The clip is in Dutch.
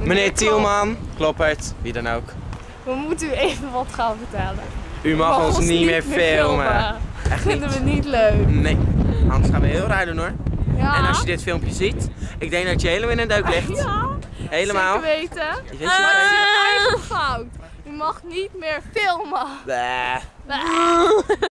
Meneer Tielman, Kloppert, wie dan ook. We moeten u even wat gaan vertellen. U mag ons niet meer filmen. Dat vinden we niet leuk. Nee, anders gaan we heel raar doen hoor. Ja. En als je dit filmpje ziet, ik denk dat je helemaal in een deuk ligt. Ja, Helemaal. zeker weten. Je weet Maar het is je uw eigen fout. U mag niet meer filmen. Bleh.